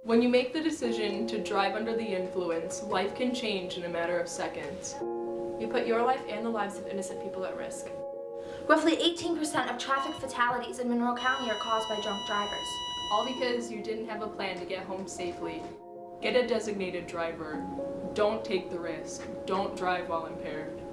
When you make the decision to drive under the influence, life can change in a matter of seconds. You put your life and the lives of innocent people at risk. Roughly 18% of traffic fatalities in Monroe County are caused by drunk drivers. All because you didn't have a plan to get home safely. Get a designated driver. Don't take the risk. Don't drive while impaired.